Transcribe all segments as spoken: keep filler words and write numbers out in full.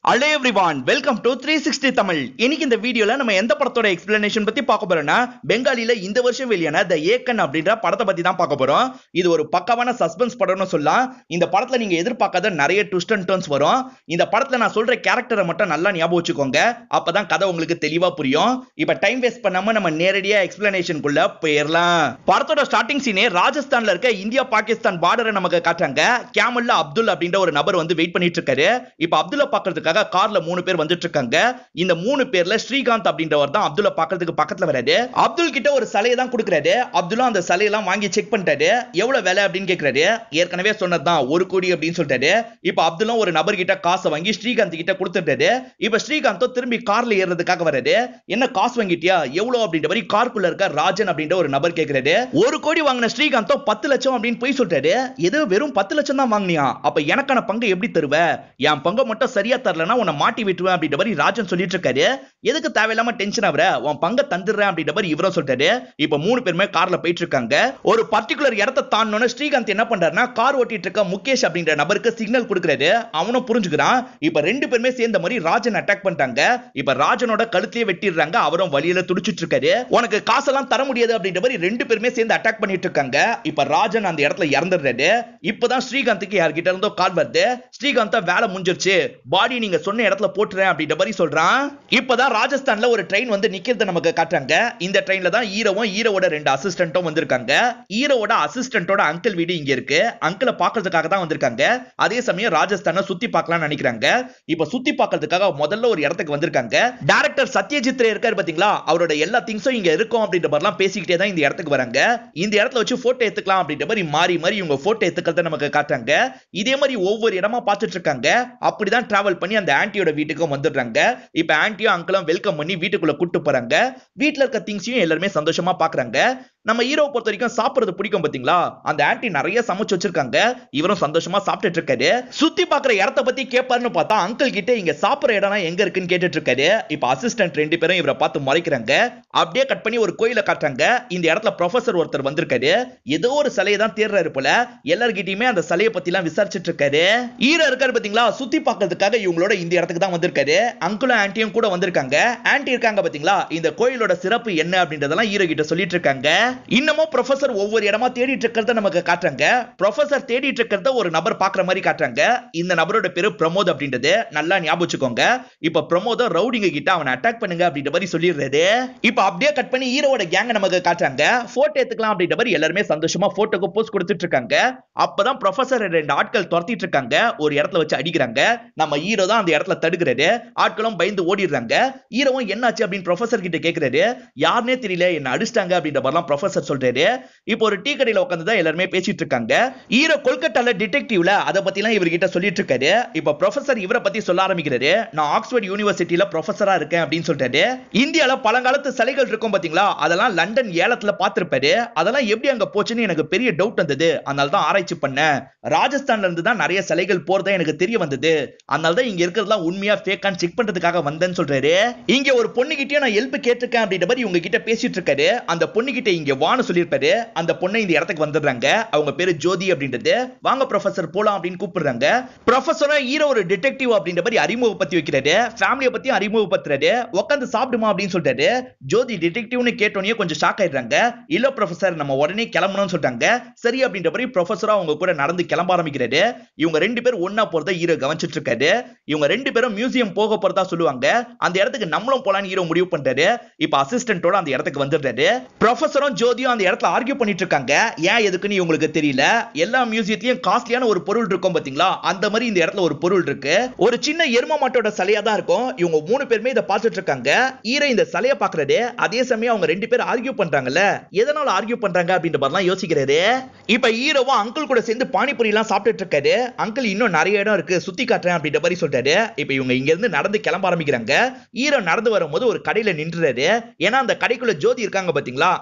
Hello everyone, welcome to three sixty Tamil. இன்னைக்கு இந்த வீடியோல நம்ம எந்த படத்தோட எக்ஸ்பிளனேஷன் பத்தி பார்க்க போறோம்னா பெங்காலில இந்த வருஷம் வெளியான தி ஏக்கன் அப்படின்ற படத்தை பத்தி தான் பார்க்க போறோம். இது ஒரு பக்காவான சஸ்பென்ஸ் படம்னு சொல்லலாம். இந்த படத்துல நீங்க எதிர்பார்க்காத நிறைய ட்விஸ்ட் அண்ட் டர்ன்ஸ் வரும். இந்த படத்துல நான் சொல்ற கேரக்டரை மட்டும் நல்லா ஞாபகம் வச்சுக்கோங்க. அப்பதான் கதை உங்களுக்கு தெளிவா புரியும். இப்ப டைம் வேஸ்ட் பண்ணாம நம்ம நேரடியா எக்ஸ்பிளனேஷனுக்குள்ள போயிரலாம். படத்தோட ஸ்டார்டிங் சீனே ராஜஸ்தான்ல இருக்க இந்தியா பாகிஸ்தான் பார்டரை நமக்கு காட்டுறாங்க. கேமல்ல அப்துல் அப்படின்ற ஒரு நபர் வந்து வெயிட் பண்ணிட்டு இருக்காரு. இப்ப அப்துல்ல பாக்குறதுக்கு கார்ல மூணு பேர் வந்துட்டு இருக்காங்க. இந்த மூணு பேர்ல ஸ்ரீகாந்த் அப்படின்றவர் தான் அப்துல்ல பாக்கிறதுக்கு பக்கத்துல வராரு. அப்துல் கிட்ட ஒரு சலையை தான் கொடுக்கறாரு. அப்துல்லா அந்த சலையெல்லாம் வாங்கி செக் பண்ணிட்டாரு. எவ்வளவு விலை அப்படின்னு கேக்குறாரு. ஏற்கனவே சொன்னதுதான் ஒரு கோடி அப்படின்னு சொல்லிட்டாரு. இப்ப அப்துல்லா ஒரு நபர் கிட்ட காசை வாங்கி ஸ்ரீகாந்த் கிட்ட கொடுத்துட்டாரு. இப்ப ஸ்ரீகாந்தோ திரும்பி கார்ல ஏறதுக்காக வராரு. என்ன காசு வாங்கிட்டியா எவ்வளவு அப்படின்ற மாதிரி கார்க்குள்ள இருக்க ராஜன் அப்படின்ற ஒரு நபர் கேக்குறாரு. ஒரு கோடி வாங்கின ஸ்ரீகாந்தோ பத்து லட்சம் அப்படின்னு போய் சொல்லிட்டாரு. எது வெறும் பத்து லட்சம் தான் வாங்கினியா? அப்ப எனக்கான பங்கு எப்படி தருவ? என் பங்கு மட்டும் சரியா தரலனா உன்னை மாட்டி விட்டுவேன் அப்படின்ற மாதிரி ராஜன் சொல்லிட்டு இருக்காரு. எதுக்கு தேவையில்லாம டென்ஷன் ஆவற? உன் பங்க தந்துடுறேன் அப்படின்ற மாதிரி இவரும் சொல்லிட்டாரு. இப்ப மூணு பேருமே கார்ல போயிட்டு இருக்காங்க. ஒரு பர்టిక్యులர் இடத்தை தாண்டனோன ஸ்ரீகாந்த் என்ன பண்றாருன்னா கார் ஓட்டிட்டு இருக்க முகேஷ் அப்படின்ற நபருக்கு சிக்னல் கொடுக்கறாரு. அவனும் புரிஞ்சுக்கிறான். இப்ப ரெண்டு பேருமே சேர்ந்த மாதிரி ராஜன் அட்டாக் பண்ணிட்டாங்க. இப்ப ராஜனோட கழுத்தையே வெட்டிடுறாங்க. அவரும் வலியில துடிச்சிட்டு இருக்காரு. உனக்கு காசெல்லாம் தர முடியாது அப்படின்ற மாதிரி ரெண்டு பேருமே சேர்ந்து அட்டாக் பண்ணிட்டு இருக்காங்க. இப்ப ராஜன் அந்த இடத்துல இறந்துடுறாரு. இப்பதான் ஸ்ரீகாந்துக்கு யார்கிட்ட இருந்தோ கால் வருது. ஸ்ரீகாந்த் வேலை முடிஞ்சிருச்சு, பாடி நீங்க சொன்ன இடத்துல போட்டுறேன் அப்படின்ற மாதிரி சொல்றான். இப்பதான் ராஜஸ்தான்ல ஒரு ட்ரெயின் வந்து நிக்கிறது நமக்கு காட்டுறாங்க. இந்த ட்ரெயின்ல தான் ஹீரோவும் ஹீரோவோட ரெண்டு அசிஸ்டன்ட்டும் வந்திருக்காங்க. ஹீரோவோட அசிஸ்டன்ட்டோட அங்கிள் வீடு இங்க இருக்கு. அங்கிளை பார்க்கிறதுக்காக தான் வந்திருக்காங்க. அதே சமயம் ராஜஸ்தானை சுத்தி பார்க்கலாம்னு நினைக்கிறாங்க. இப்ப சுத்தி பார்க்கிறதுக்காக முதல்ல ஒரு இடத்துக்கு வந்திருக்காங்க. டைரக்டர் சத்யஜித் ரே இருக்காரு பாத்தீங்களா, அவரோட எல்லா திங்ஸும் இங்க இருக்கும் அப்படின்ற மாதிரிலாம் பேசிக்கிட்டே தான் இந்த இடத்துக்கு வராங்க. இந்த இடத்துல வச்சு போட்டோ எடுத்துக்கலாம் அப்படின்ற மாதிரி மாறி மாறி இவங்க போட்டோ எடுத்துக்கிறத நமக்கு காட்டுறாங்க. இதே மாதிரி ஒவ்வொரு இடமா பார்த்துட்டு இருக்காங்க. அப்படிதான் டிராவல் பண்ணி அந்த ஆன்ட்டியோட வீட்டுக்கும் வந்துடுறாங்க. இப்ப ஆன்ட்டியும் அங்கிளும் வெல்கம் பண்ணி வீட்டுக்குள்ள கூட்டு போறாங்க. வீட்டுல இருக்க திங்ஸையும் எல்லாருமே சந்தோஷமா பாக்குறாங்க. நம்ம ஹீரோ பொறுத்த வரைக்கும் சாப்பிடுறது பிடிக்கும் பாத்தீங்களா, அந்த ஆன்ட்டி நிறைய சமைச்சு வச்சிருக்காங்க. இவரும் சந்தோஷமா சாப்பிட்டுட்டு இருக்காரு. சுத்தி பாக்குற இடத்தை பத்தி கேட்பாருன்னு பார்த்தா அங்கிள் கிட்ட இங்க சாப்பிடுற இடம் எங்க இருக்குன்னு கேட்டுட்டு இருக்காரு. இப்ப அசிஸ்டன்ட் ரெண்டு பேரும் இவரை பார்த்து முறைக்கிறாங்க. அப்படியே கட் பண்ணி ஒரு கோயிலை காட்டுறாங்க. இந்த இடத்துல ப்ரொஃபசர் ஒருத்தர் வந்திருக்காரு. ஏதோ ஒரு சிலையை தான் தேடுறாரு போல. எல்லார்கிட்டயுமே அந்த சிலையை பத்தி எல்லாம் விசாரிச்சுட்டு இருக்காரு. ஹீரோ இருக்காரு பாத்தீங்களா, சுத்தி பார்க்கிறதுக்காக இவங்களோட இந்த இடத்துக்கு தான் வந்திருக்காரு. அங்கிளும் ஆன்ட்டியும் கூட வந்திருக்காங்க. ஆன்ட்டி இருக்காங்க பாத்தீங்களா, இந்த கோயிலோட சிறப்பு என்ன அப்படின்றதெல்லாம் ஹீரோ கிட்ட சொல்லிட்டு இருக்காங்க. இன்னமும் ப்ரொஃபசர் ஒவ்வொரு இடமா தேடிட்டு இருக்கிறத நமக்கு காட்டுறாங்க. ப்ரொஃபசர் தேடிட்டு இருக்கிறத ஒரு நபர் பாக்குற மாதிரி காட்டுறாங்க. இந்த நபரோட பேரு பிரமோத் அப்படின்றது நல்லா ஞாபகம் வச்சுக்கோங்க. இப்ப பிரமோத ரவுடிங்க கிட்ட அவனை அட்டாக் பண்ணுங்க அப்படின்ற மாதிரி சொல்லிடுறாரு. இப்ப அப்படியே கட் பண்ணி ஹீரோவோட கேங்க நமக்கு காட்டுறாங்க. போட்டோ எடுத்துக்கலாம் அப்படின்ற மாதிரி எல்லாருமே சந்தோஷமா போட்டோக்கு போஸ்ட் கொடுத்துட்டு இருக்காங்க. அப்பதான் ப்ரொஃபசர் ரெண்டு ஆட்கள் துரத்திட்டு இருக்காங்க. ஒரு இடத்துல வச்சு அடிக்கிறாங்க. நம்ம ஹீரோ தான் அந்த இடத்துல தடுக்கிறாரு. ஆட்களும் பயந்து ஓடிடுறாங்க. ஹீரோவும் என்னாச்சு அப்படின்னு ப்ரொஃபசர் கிட்ட கேக்குறாரு. யாருனே தெரியல, என்ன அடிச்சிட்டாங்க அப்படின்ற மாதிரிலாம் ப்ரொஃபசர் சொல்றாரு. இப்போ ஒரு டீ கடையில உட்கார்ந்து தான் எல்லாரும் பேசிட்டு இருக்காங்க. ஹீரோ கொல்கத்தால டிடெக்டிவ்ல அத பத்தி எல்லாம் இவர்கிட்ட சொல்லிட்டு இருக்காரு. இப்போ ப்ரொஃபசர் இவரை பத்தி சொல்ல ஆரம்பிக்கிறாரு. நான் ஆக்ஸ்போர்ட் யூனிவர்சிட்டியில ப்ரொஃபசரா இருக்கேன் அப்படின்னு சொல்றாரு. இந்தியால பழங்காலத்து சிலைகள் இருக்கும் பாத்தீங்களா, அதெல்லாம் லண்டன் ஏலத்துல பார்த்திருப்பாரு. அதெல்லாம் எப்படி அங்க போச்சுன்னு எனக்கு பெரிய டவுட் வந்தது. அதனால தான் ஆராய்ச்சி பண்ணேன். ராஜஸ்தான்ல இருந்து தான் நிறைய சிலைகள் போறதா எனக்கு தெரிய வந்தது. அதனால தான் இங்க இருக்கிறதெல்லாம் உண்மையா ஃபேக்கான்னு செக் பண்றதுக்காக வந்தேன்னு சொல்றாரு. இங்க ஒரு பொண்ணு கிட்டயும் நான் ஹெல்ப் கேட்டிருக்கேன் அப்படின்ற மாதிரி இவங்க கிட்ட பேசிட்டு இருக்காரு. அந்த பொண்ணு கிட்ட இங்க வான்னு சொல்லிருப்பாரு. அந்த பொண்ணை இந்த இடத்துக்கு வந்துடுறாங்க. அவங்க பேரு ஜோதி அப்படின்றது. வாங்க ப்ரொஃபசர் போலாம் அப்படின்னு கூப்பிடுறாங்க. ப்ரொஃபசரா ஹீரோ ஒரு டிடெக்டிவ் அப்படின்ற மாதிரி அறிமுகப்படுத்தி வைக்கிறாரு. ஃபேமிலியை பத்தி அறிமுகப்படுத்துறாரு. உட்காந்து சாப்பிடுமா அப்படின்னு சொல்றாரு. ஜோதி டிடெக்டிவ்னு கேட்டோனே கொஞ்சம் ஷாக் ஆயிடுறாங்க. இல்ல ப்ரொஃபசர், நம்ம உடனே கிளம்பணும்னு சொல்றாங்க. சரி அப்படின்ற மாதிரி ப்ரொஃபசரா அவங்க கூட நடந்து கிளம்ப ஆரம்பிக்கிறாரு. இவங்க ரெண்டு பேரும் ஒண்ணா போறத ஹீரோ கவனிச்சிட்டு இருக்காரு. இவங்க ரெண்டு பேரும் மியூசியம் போக போறதா சொல்லுவாங்க. அந்த இடத்துக்கு நம்மளும் போலான்னு ஹீரோ முடிவு பண்றாரு. இப்ப அசிஸ்டன்ட்டோட அந்த இடத்துக்கு வந்துடுறாரு. ப்ரொஃபசரும் ஜோதியும் அந்த இடத்துல ஆர்கியூ பண்ணிட்டு இருக்காங்க. ஏன் எதுக்குன்னு உங்களுக்கு தெரியல. எல்லா மியூசியத்திலயும் காஸ்ட்லியான ஒரு பொருள் இருக்கும் பாத்தீங்களா, அந்த மாதிரி இந்த இடத்துல ஒரு பொருள் இருக்கு. ஒரு சின்ன எரும மாட்டோட சிலையா தான் இருக்கும். இவங்க மூணு பேருமே இதை பார்த்துட்டு இருக்காங்க. ஹீரோ இந்த சிலையை பாக்குறாரு. அதே சமயம் அவங்க ரெண்டு பேரும் ஆர்கியூ பண்றாங்கல்ல, எதனால ஆர்கியூ பண்றாங்க அப்படின்ற மாதிரிலாம் யோசிக்கிறாரு. இப்ப ஹீரோவும் அங்கிள் கூட சேர்ந்து பானிபூரி எல்லாம் சாப்பிட்டுட்டு இருக்காரு. அங்கிள் இன்னும் நிறைய இடம் இருக்கு, சுத்தி காட்டுறேன் அப்படின்ற மாதிரி சொல்றாரு. இப்ப இவங்க இங்க இருந்து நடந்து கிளம்ப ஆரம்பிக்கிறாங்க. ஹீரோ நடந்து வரும்போது ஒரு கடையில நின்றுறாரு. ஏன்னா அந்த கடைக்குள்ள ஜோதி இருக்காங்க பாத்தீங்களா, அந்த கடை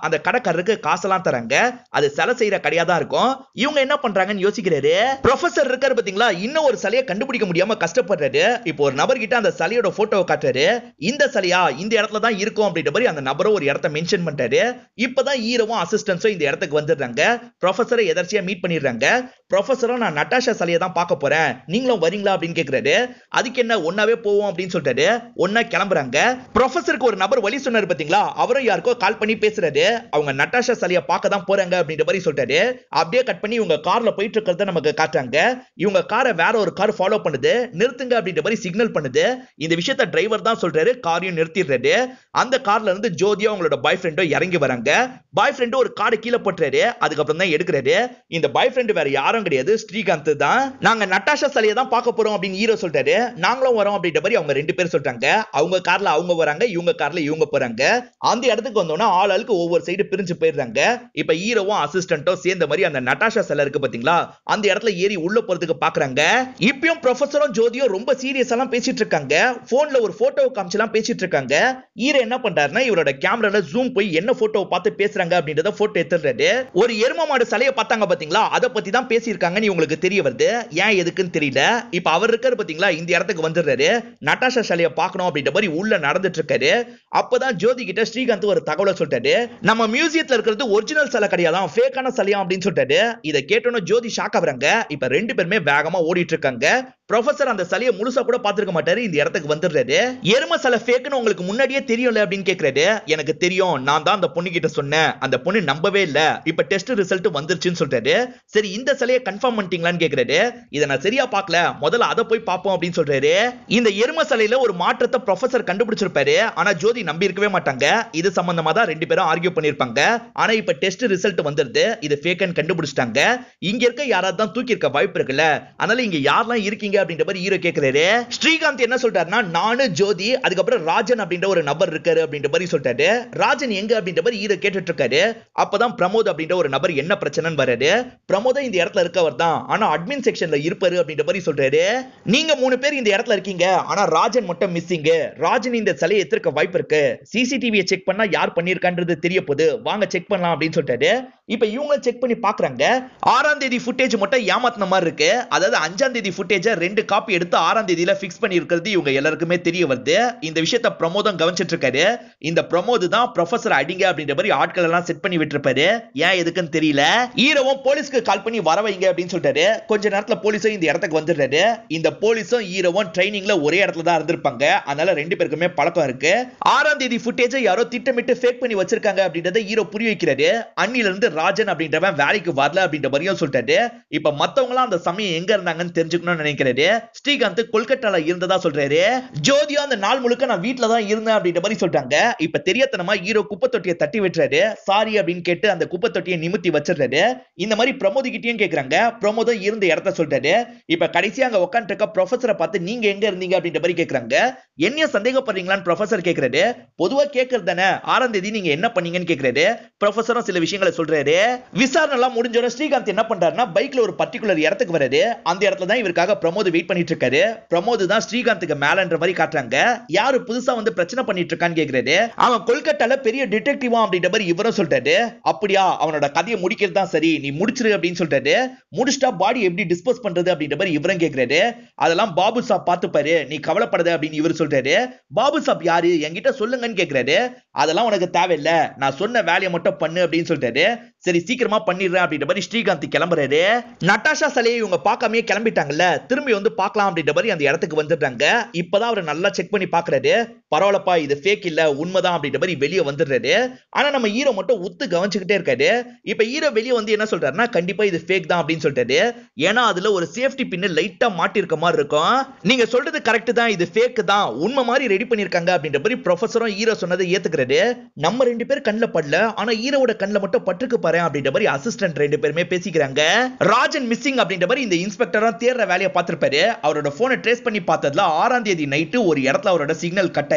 கடைக்காரருக்கு காசெல்லாம் தராங்க. அது சிலை செய்யற கடையா தான் இருக்கும். இவங்க என்ன பண்றாங்கன்னு யோசிக்கிறாரு. ப்ரொஃபசர் இருக்காரு பாத்தீங்களா, இன்னும் ஒரு சிலையை கண்டுபிடிக்க முடியாம கஷ்டப்படுறாரு. இப்போ ஒரு நபர் கிட்ட அந்த சிலையோட போட்டோவை காட்டுறாரு. இந்த சிலையா இந்த இடத்துல தான் இருக்கும் அப்படின்ற மாதிரி அந்த நபரும் ஒரு இடத்தை மென்ஷன் பண்றாரு. இப்பதான் ஹீரோவும் அசிஸ்டன்ஸும் இந்த இடத்துக்கு வந்துடுறாங்க. ப்ரொஃபசரை எதர்ச்சியா மீட் பண்ணிடுறாங்க. ப்ரொஃபசரும் நான் நட்டாஷா சிலையை தான் பார்க்க போறேன், நீங்களும் வரீங்களா அப்படின்னு கேக்குறாரு. அதுக்கு என்ன, ஒன்னாவே போவோம் அப்படின்னு சொல்லிட்டாரு. ஒன்னா கிளம்புறாங்க. ப்ரொஃபசருக்கு ஒரு நபர் வழி சொன்னாரு பாத்தீங்களா, அவரும் யாருக்கோ கால் பண்ணி பேசுறாரு. அவங்க நட்டாஷா சிலையை பார்க்க தான் போறாங்க அப்படின்ற மாதிரி சொல்லிட்டாரு. அப்படியே கட் பண்ணி இவங்க கார்ல போயிட்டு இருக்கிறத நமக்கு காட்டுறாங்க. இவங்க காரை வேற ஒரு கார் ஃபாலோ பண்ணுது. நிறுத்துங்க அப்படின்ற மாதிரி சிக்னல் பண்ணுது. இந்த விஷயத்தை டிரைவர் தான் சொல்றாரு. காரையும் நிறுத்திடுறாரு. அந்த கார்ல இருந்து ஜோதியா அவங்களோட பாய் ஃப்ரெண்டோ இறங்கி வராங்க. பாய் ஃப்ரெண்ட் ஒரு கார்டு கீழே போட்டுறாரு. அதுக்கப்புறம் தான் எடுக்கிறாரு. இந்த பாய் ஃப்ரெண்ட் வேற யாரும் கிடையாது, ஸ்ரீகாந்த் தான். நாங்க நட்டாஷா சிலையை தான் பார்க்க போறோம் அப்படின்னு ஹீரோ சொல்றாரு. நாங்களும் வரோம் அப்படின்ற மாதிரி அவங்க ரெண்டு பேரும் சொல்றாங்க. அவங்க கார்ல அவங்க வராங்க, இவங்க கார்ல இவங்க போறாங்க. அந்த இடத்துக்கு வந்தோம்னா ஆள் ஆளுக்கு ஒவ்வொரு சைடு பிரிஞ்சு போயிடுறாங்க. இப்ப ஹீரோவும் அசிஸ்டன்ட்டும் சேர்ந்த மாதிரி அந்த நட்டாஷா சிலை இருக்கு பாத்தீங்களா, அந்த இடத்துல ஏறி உள்ள போறதுக்கு பாக்குறாங்க. இப்பயும் ப்ரொஃபசரும் ஜோதியும் ரொம்ப சீரியஸா எல்லாம் பேசிட்டு இருக்காங்க. போன்ல ஒரு போட்டோ காமிச்சலாம் பேசிட்டு இருக்காங்க. ஹீரோ என்ன பண்றாருன்னா, இவரோட கேமரால ஜூம் போய் என்ன போட்டோ பார்த்து பேசுறாங்க அப்படின்றத போட்டோ எடுத்துறாரு. ஒரு எரும மாடு சிலையை பார்த்தாங்க பாத்தீங்களா, அத பத்தி தான் பேசியிருக்காங்கன்னு உங்களுக்கு தெரிய வருது. ஏன் எதுக்குன்னு தெரியல. இப்ப அவர் இருக்காரு பாத்தீங்களா, இந்த இடத்துக்கு வந்துடுறாரு. நட்டாஷா சிலையை பார்க்கணும் அப்படின்ற மாதிரி உள்ள நடந்துட்டு இருக்காரு. அப்பதான் ஜோதி கிட்ட ஸ்ரீகாந்த் ஒரு தகவலை சொல்லிட்டாரு. நம்ம மியூசியத்துல இருக்கிறது ஒரிஜினல் சிலை கிடையாதான், ஃபேக்கான சிலையா அப்படின்னு சொல்லிட்டாரு. இதை கேட்டோன்னு ஜோதி ஷாக் ஆகுறாங்க. இப்ப ரெண்டு பேருமே வேகமா ஓடிட்டு இருக்காங்க. ப்ரொஃபசர் அந்த சிலையை முழுசா கூட பார்த்திருக்க மாட்டாரு. இந்த இடத்துக்கு வந்துடுறாரு. எரும சிலை ஃபேக்னு உங்களுக்கு முன்னாடியே தெரியும்ல அப்படின்னு கேக்குறாரு. எனக்கு தெரியும், நான் தான் அந்த பொண்ணு கிட்ட சொன்னேன், அந்த பொண்ணு நம்பவே இல்ல, இப்ப டெஸ்ட் ரிசல்ட் வந்துருச்சுன்னு சொல்றாரு. சரி, இந்த சிலையை கன்ஃபார்ம் பண்ணிட்டீங்களான்னு கேக்குறாரு. இதை நான் சரியா பார்க்கல, முதல்ல அதை போய் பார்ப்போம் அப்படின்னு சொல்றாரு. இந்த எரும சிலையில ஒரு மாற்றத்தை ப்ரொஃபசர் கண்டுபிடிச்சிருப்பாரு. ஆனா ஜோதி நம்பி இருக்கவே மாட்டாங்க. இது சம்பந்தமா தான் ரெண்டு பேரும் ஆர்கியூ பண்ணிருப்பாங்க. ஆனா இப்ப டெஸ்ட் ரிசல்ட் வந்துருது, இது ஃபேக்னு கண்டுபிடிச்சிட்டாங்க. இங்க இருக்க யாராவது தான் தூக்கி இருக்க வாய்ப்பு இருக்குல்ல, அதனால இங்க யாரெல்லாம் இருக்கீங்க அப்படின்ற மாதிரி ஹீரோ கேக்குறாரு. ஸ்ரீகாந்த் என்ன சொல்றாருன்னா, நானு ஜோதி அதுக்கப்புறம் ராஜன் அப்படின்ற ஒரு நபர் இருக்காரு அப்படின்ற மாதிரி சொல்லிட்டாரு. ராஜன் எங்க அப்படின்ற மாதிரி ஹீரோ கேட்டுட்டு இருக்காரு. அப்பதான் பிரமோத் அப்படின்ற ஒரு நபர் என்ன பிரச்சனைன்னு வராரு. பிரமோத் இந்த இடத்துல இருக்கவர் தான், ஆனா அட்மின் செக்ஷன்ல இருப்பாரு அப்படின்ற மாதிரி சொல்றாரு. நீங்க மூணு பேர் இந்த இடத்துல இருக்கீங்க, ஆனா ராஜன் மட்டும் மிஸ்ஸிங். ராஜன் இந்த சிலையை எத்திருக்க வாய்ப்பு இருக்கு. சிசிடிவியை செக் பண்ணா யார் பண்ணிருக்கான்றது தெரிய போகுது, வாங்க செக் பண்ணலாம் அப்படின்னு சொல்லிட்டாரு. இப்ப இவங்க செக் பண்ணி பாக்குறாங்க. ஆறாம் தேதி ஃபுட்டேஜ் மட்டும் ஏமாத்தின மாதிரி இருக்கு. அதாவது அஞ்சாம் தேதி ஃபுட்டேஜ் ரெண்டு காப்பி எடுத்து ஆறாம் தேதியில பிக்ஸ் பண்ணி இருக்கிறது இவங்க எல்லாருக்குமே தெரிய வருது. இந்த விஷயத்தை பிரமோதம் கவனிச்சிட்டு இருக்காரு. இந்த பிரமோத் தான் ப்ரொஃபசர் அடிங்க அப்படின்ற மாதிரி ஆட்கள் எல்லாம் செட் பண்ணி விட்டுருப்பாரு. ஏன் எதுக்குன்னு தெரியல. ஹீரோவும் போலீஸ்க்கு கால் பண்ணி வர வைங்க அப்படின்னு சொல்லிட்டாரு. கொஞ்ச நேரத்துல போலீஸும் இந்த இடத்துக்கு வந்துடுறாரு. இந்த போலீஸும் ஹீரோவும் ட்ரைனிங்ல ஒரே இடத்துல தான் இருந்திருப்பாங்க. அதனால ரெண்டு பேருக்குமே பழக்கம் இருக்கு. ஆறாம் தேதி ஃபுட்டேஜ் யாரோ திட்டமிட்டு ஃபேக் பண்ணி வச்சிருக்காங்க அப்படின்றத ஹீரோ புரிய வைக்கிறாரு. அன்னில இருந்து ராஜன் அப்படின்றவன் வேலைக்கு வரல அப்படின்ற மாதிரியும் சொல்லிட்டாரு. இப்ப மத்தவங்க எல்லாம் அந்த சமயம் எங்க இருந்தாங்கன்னு தெரிஞ்சுக்கணும்னு நினைக்கிறாரு. ஸ்ரீகாந்த் கொல்கட்டால இருந்ததா சொல்றாரு. ஜோதியா அந்த நாள் முழுக்க நான் வீட்ல தான் இருந்தேன் அப்படின்ற மாதிரி சொல்றாங்க. இப்ப தெரியாதனமா ஹீரோ குப்பை தொட்டியை தட்டி விட்டுறாரு. சாரி அப்படின்னு கேட்டு அந்த குப்பை தொட்டியை நிமித்தி வச்சிடுறாரு. இந்த மாதிரி பிரமோத் கிட்டயும் கேக்குறாங்க. பிரமோதும் இருந்த இடத்த சொல்றாரு. இப்ப கடைசியா அங்க உட்கார்ந்து இருக்க ப்ரொஃபசரை பார்த்து நீங்க எங்க இருந்தீங்க அப்படின்ற மாதிரி கேக்குறாங்க. என்ன சந்தேகப்படுறீங்களான்னு ப்ரொஃபசர் கேக்குறாரு. பொதுவா கேக்குறது தானே, ஆறாம் தேதி நீங்க என்ன பண்ணீங்கன்னு கேக்குறாரு. ப்ரொஃபசரும் சில விஷயங்களை சொல்றாரு. விசாரணை எல்லாம் முடிஞ்சோட ஸ்ரீகாந்த் என்ன பண்றாருன்னா, பைக்ல ஒரு பர்டிகுலர் இடத்துக்கு வராரு. அந்த இடத்துல தான் இவருக்காக பிரமோத் வெயிட் பண்ணிட்டு இருக்காரு. பிரமோத் தான் ஸ்ரீகாந்துக்கு மேலன்ற மாதிரி காட்டுறாங்க. யாரு புதுசா வந்து பிரச்சனை பண்ணிட்டு இருக்கான்னு கேக்குறாரு. அவன் கொல்கட்டால பெரிய டிடெக்டிவா அப்படின்ற மாதிரி இவரும் சொல்றாரு. அப்படியா, அவனோட கதையை முடிக்கிறது தான் சரி, நீ முடிச்சிரு அப்படின்னு சொல்றாரு. முடிச்சிட்டா பாடி எப்படி டிஸ்போஸ் பண்றது அப்படின்ற மாதிரி இவரும் கேக்குறாரு. அதெல்லாம் பாபு சாப் பாத்துப்பாரு, நீ கவலைப்படாத அப்படின்னு இவர் சொல்றாரு. பாபு சாப் யாரு, என்கிட்ட சொல்லுங்கன்னு கேக்குறாரு. அதெல்லாம் உனக்கு தேவையில்லை, நான் சொன்ன வேலையை மட்டும் பண்ணு அப்படின்னு சொல்றாரு. சரி சீக்கிரமா பண்ணிடுறேன் அப்படின்ற மாதிரி ஸ்ரீகாந்த் கிளம்புறாரு. நட்டாஷா சிலையை இவங்க பார்க்காமயே கிளம்பிட்டாங்கல்ல, திரும்பி வந்து பார்க்கலாம் அப்படின்ற மாதிரி அந்த இடத்துக்கு வந்துடுறாங்க. இப்பதான் அவர் நல்லா செக் பண்ணி பாக்குறாரு. பரவாயில்லப்பா, இது ஃபேக் இல்ல, உண்மைதான் அப்படின்ற மாதிரி வெளியே வந்துடுறாரு. ஆனா நம்ம ஹீரோ மட்டும் உத்து கவனிச்சுக்கிட்டே இருக்காரு. இப்ப ஹீரோ வெளியே வந்து என்ன சொல்றாருன்னா, கண்டிப்பா இது ஃபேக் தான் அப்படின்னு சொல்லிட்டாரு. ஏன்னா அதுல ஒரு சேஃப்டி பின் லைட்டா மாட்டி இருக்க மாதிரி இருக்கும். நீங்க சொல்றது கரெக்ட் தான், இது ஃபேக் தான், உண்மை மாதிரி ரெடி பண்ணிருக்காங்க அப்படின்ற மாதிரி ப்ரொஃபசரும் ஹீரோ சொன்னதை ஏத்துக்கிறாரு. நம்ம ரெண்டு பேர் கண்ணில் படல, ஆனா ஹீரோட கண்ணில் மட்டும் பட்டுக்கு பாரு அப்படின்ற மாதிரி அசிஸ்டன்ட் ரெண்டு பேருமே பேசிக்கிறாங்க. ராஜன் மிஸ்ஸிங் அப்படின்ற மாதிரி இந்த இன்ஸ்பெக்டரா தேடுற வேலையை பார்த்திருப்பாரு. அவரோட போனை ட்ரேஸ் பண்ணி பார்த்ததுல ஆறாம் தேதி நைட்டு ஒரு இடத்துல அவரோட சிக்னல் கட்